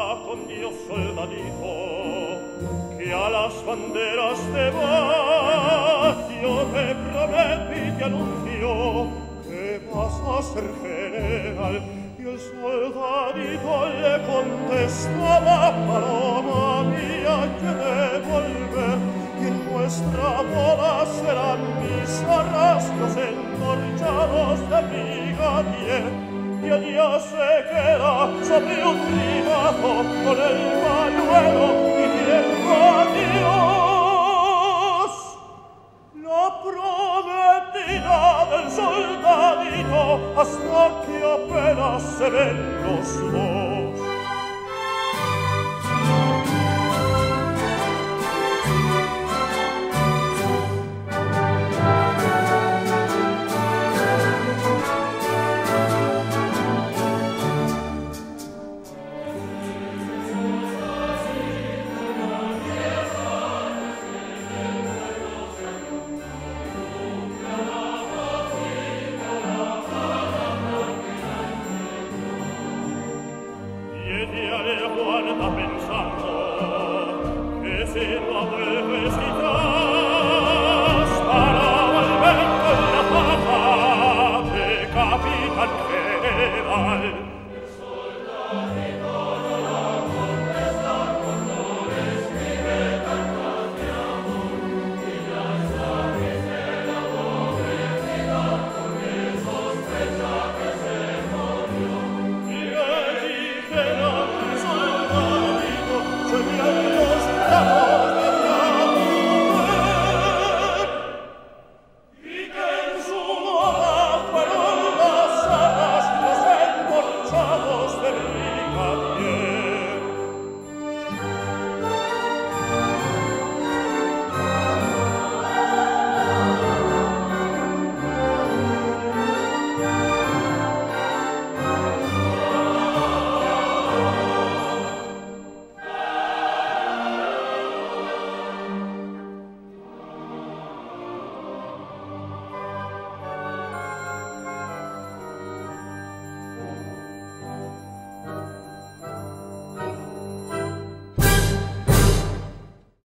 con Dios, soldadito, que a las banderas te vas. Yo te prometo y te anuncio que vas a ser general. Y el soldadito le contestaba: paloma mía, que devolver, y en nuestra boda serán mis arrastros entorchados de brigadier. Y allá se queda sobre un ribazo con el pañuelo diciendo adiós. La prometida del soldadito hasta que apenas se ven los dos. Guarda pensando que si no vuelves quizás